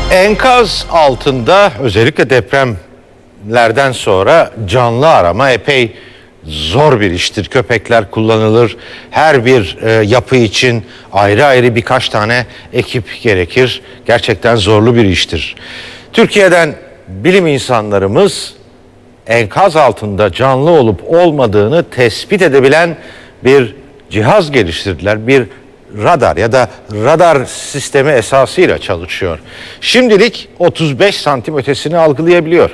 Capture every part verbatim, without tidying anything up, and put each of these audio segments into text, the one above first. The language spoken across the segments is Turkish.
Enkaz altında özellikle depremlerden sonra canlı arama epey zor bir iştir. Köpekler kullanılır. Her bir e, yapı için ayrı ayrı birkaç tane ekip gerekir. Gerçekten zorlu bir iştir. Türkiye'den bilim insanlarımız enkaz altında canlı olup olmadığını tespit edebilen bir cihaz geliştirdiler. Bir radar ya da radar sistemi esasıyla çalışıyor. Şimdilik otuz beş santim ötesini algılayabiliyor.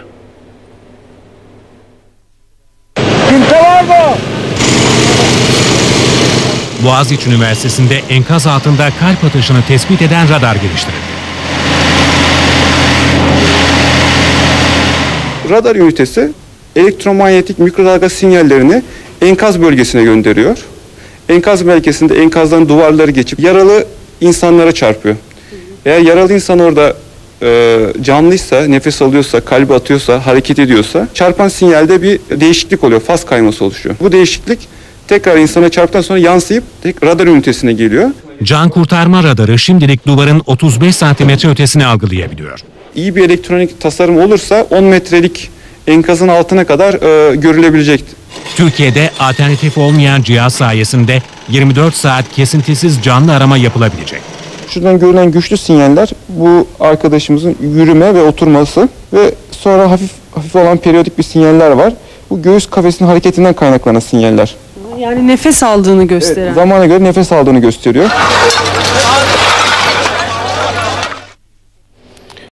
Kimse var mı? Boğaziçi Üniversitesi'nde enkaz altında kalp atışını tespit eden radar geliştirildi. Radar ünitesi elektromanyetik mikrodalga sinyallerini enkaz bölgesine gönderiyor. Enkaz bölgesinde enkazdan duvarları geçip yaralı insanlara çarpıyor. Eğer yaralı insan orada e, canlıysa, nefes alıyorsa, kalbi atıyorsa, hareket ediyorsa çarpan sinyalde bir değişiklik oluyor. Faz kayması oluşuyor. Bu değişiklik tekrar insana çarptıktan sonra yansıyıp tek radar ünitesine geliyor. Can kurtarma radarı şimdilik duvarın otuz beş santimetre ötesini algılayabiliyor. İyi bir elektronik tasarım olursa on metrelik enkazın altına kadar e, görülebilecektir. Türkiye'de alternatif olmayan cihaz sayesinde yirmi dört saat kesintisiz canlı arama yapılabilecek. Şuradan görülen güçlü sinyaller bu arkadaşımızın yürüme ve oturması ve sonra hafif hafif olan periyodik bir sinyaller var. Bu göğüs kafesinin hareketinden kaynaklanan sinyaller. Yani nefes aldığını gösteren. Evet, zamana göre nefes aldığını gösteriyor.